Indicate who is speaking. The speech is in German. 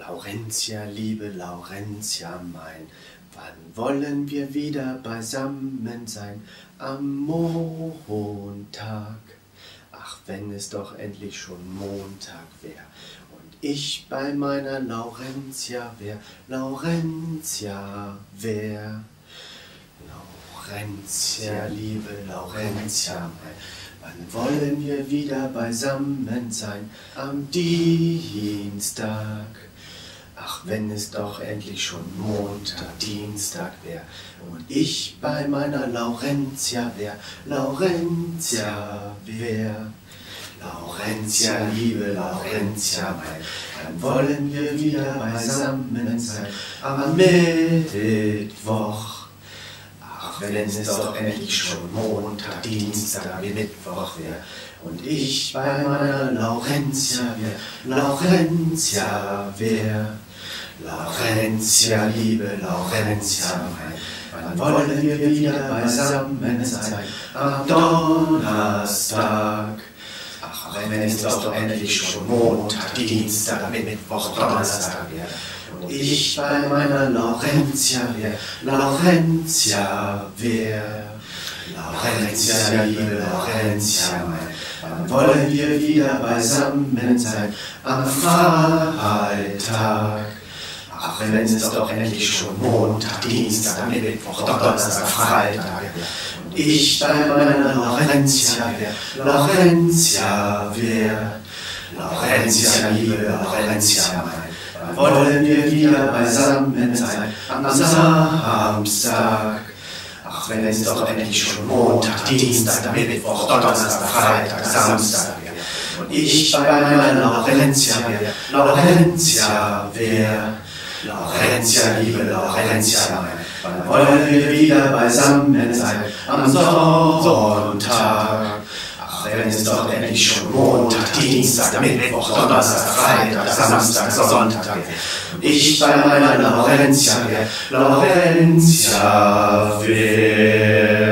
Speaker 1: Laurentia, liebe Laurentia mein, wann wollen wir wieder beisammen sein? Am Montag. Ach, wenn es doch endlich schon Montag wär und ich bei meiner Laurentia wär, Laurentia wär. Laurentia, liebe Laurentia mein, wann wollen wir wieder beisammen sein? Am Dienstag. Ach, wenn es doch endlich schon Montag, Dienstag wär und ich bei meiner Laurentia wär, Laurentia wär. Laurentia, liebe Laurentia mein, wann wollen wir wieder beisammen sein? Am Mittwoch. Ach, wenn es doch endlich schon Montag, Dienstag, Mittwoch wär und ich bei meiner Laurentia wär, Laurentia wär. Laurentia, liebe Laurentia mein, wann wollen wir wieder beisammen sein? Am Donnerstag. Ach, wenn es doch endlich schon Montag, Dienstag, Mittwoch, Donnerstag wär und ich bei meiner Laurentia wär, Laurentia wär. Laurentia, liebe Laurentia mein, wann wollen wir wieder beisammen sein? Am Freitag. Ach, wenn es doch endlich schon Montag, Dienstag, Mittwoch, Donnerstag, Freitag wär und ich bei meiner Laurentia wär, Laurentia wär. Laurentia, liebe Laurentia mein, wann wollen wir wieder beisammen sein? Am Samstag. Ach, wenn es doch endlich schon Montag, Dienstag, Mittwoch, Donnerstag, Freitag, Samstag wär und ich bei meiner Laurentia wär, Laurentia wär. Laurentia, liebe Laurentia mein, wann wollen wir wieder beisammen sein? Am Sonntag. Ach, wenn es doch endlich schon Montag, Dienstag, Mittwoch, Donnerstag, Freitag, Samstag, Sonntag wär und ich bei meiner Laurentia wär, Laurentia wär.